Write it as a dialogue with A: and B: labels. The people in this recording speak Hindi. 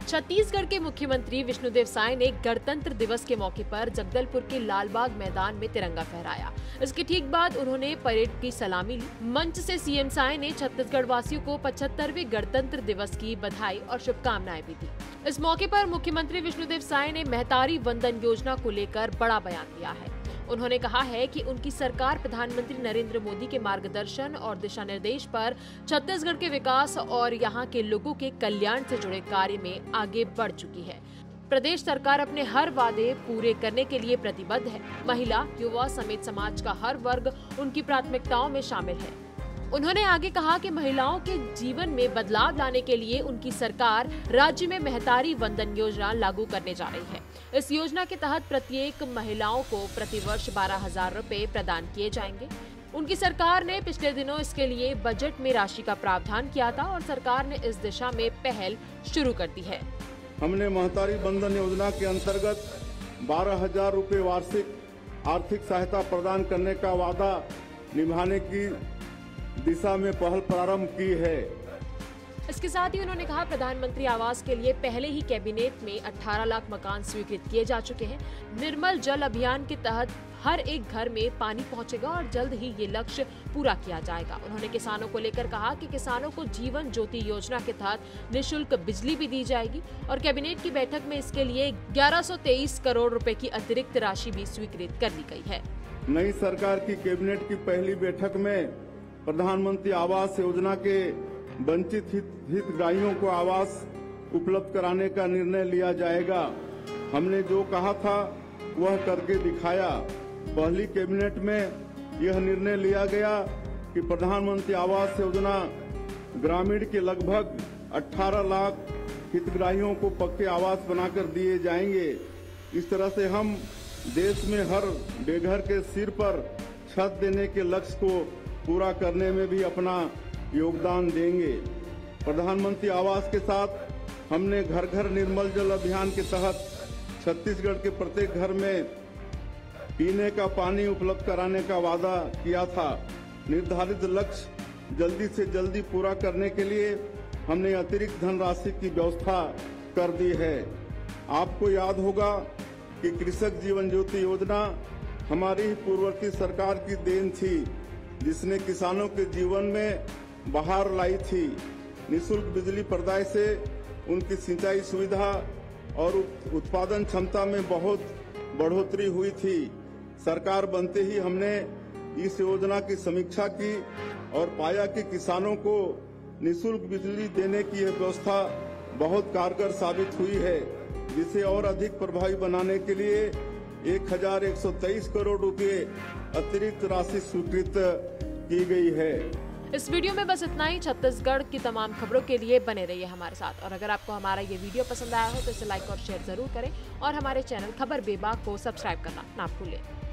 A: छत्तीसगढ़ के मुख्यमंत्री विष्णुदेव साय ने गणतंत्र दिवस के मौके पर जगदलपुर के लालबाग मैदान में तिरंगा फहराया। इसके ठीक बाद उन्होंने परेड की सलामी ली। मंच से सीएम साय ने छत्तीसगढ़ वासियों को 75वें गणतंत्र दिवस की बधाई और शुभकामनाएं भी दी। इस मौके पर मुख्यमंत्री विष्णुदेव साय ने महतारी वंदन योजना को लेकर बड़ा बयान दिया है। उन्होंने कहा है कि उनकी सरकार प्रधानमंत्री नरेंद्र मोदी के मार्गदर्शन और दिशा निर्देश पर छत्तीसगढ़ के विकास और यहां के लोगों के कल्याण से जुड़े कार्य में आगे बढ़ चुकी है। प्रदेश सरकार अपने हर वादे पूरे करने के लिए प्रतिबद्ध है। महिला, युवा समेत समाज का हर वर्ग उनकी प्राथमिकताओं में शामिल है। उन्होंने आगे कहा कि महिलाओं के जीवन में बदलाव लाने के लिए उनकी सरकार राज्य में महतारी वंदन योजना लागू करने जा रही है। इस योजना के तहत प्रत्येक महिलाओं को प्रतिवर्ष 12,000 रुपए प्रदान किए जाएंगे। उनकी सरकार ने पिछले दिनों इसके लिए बजट में राशि का प्रावधान किया था और सरकार ने इस दिशा में पहल शुरू कर दी है।
B: हमने महतारी वंदन योजना के अंतर्गत 12,000 रुपए वार्षिक आर्थिक सहायता प्रदान करने का वादा निभाने की दिशा में पहल प्रारंभ की है।
A: इसके साथ ही उन्होंने कहा, प्रधानमंत्री आवास के लिए पहले ही कैबिनेट में 18 लाख मकान स्वीकृत किए जा चुके हैं। निर्मल जल अभियान के तहत हर एक घर में पानी पहुंचेगा और जल्द ही ये लक्ष्य पूरा किया जाएगा। उन्होंने किसानों को लेकर कहा कि किसानों को जीवन ज्योति योजना के तहत निःशुल्क बिजली भी दी जाएगी और कैबिनेट की बैठक में इसके लिए 1123 करोड़ रुपए की अतिरिक्त राशि भी स्वीकृत कर ली गई है।
B: नई सरकार की कैबिनेट की पहली बैठक में प्रधानमंत्री आवास योजना के वंचित हितग्राहियों को आवास उपलब्ध कराने का निर्णय लिया जाएगा। हमने जो कहा था वह करके दिखाया। पहली कैबिनेट में यह निर्णय लिया गया कि प्रधानमंत्री आवास योजना ग्रामीण के लगभग 18 लाख हितग्राहियों को पक्के आवास बनाकर दिए जाएंगे। इस तरह से हम देश में हर बेघर के सिर पर छत देने के लक्ष्य को पूरा करने में भी अपना योगदान देंगे। प्रधानमंत्री आवास के साथ हमने घर घर निर्मल जल अभियान के तहत छत्तीसगढ़ के प्रत्येक घर में पीने का पानी उपलब्ध कराने का वादा किया था। निर्धारित लक्ष्य जल्दी से जल्दी पूरा करने के लिए हमने अतिरिक्त धनराशि की व्यवस्था कर दी है। आपको याद होगा कि कृषक जीवन ज्योति योजना हमारी पूर्ववर्ती सरकार की देन थी, जिसने किसानों के जीवन में बहार लाई थी। निःशुल्क बिजली प्रदाय से उनकी सिंचाई सुविधा और उत्पादन क्षमता में बहुत बढ़ोतरी हुई थी। सरकार बनते ही हमने इस योजना की समीक्षा की और पाया कि किसानों को निःशुल्क बिजली देने की यह व्यवस्था बहुत कारगर साबित हुई है, जिसे और अधिक प्रभावी बनाने के लिए 1,123 करोड़ रुपए अतिरिक्त राशि स्वीकृत की गई है।
A: इस वीडियो में बस इतना ही। छत्तीसगढ़ की तमाम खबरों के लिए बने रहिए हमारे साथ और अगर आपको हमारा ये वीडियो पसंद आया हो तो इसे लाइक और शेयर जरूर करें और हमारे चैनल खबर बेबाक को सब्सक्राइब करना ना भूलें।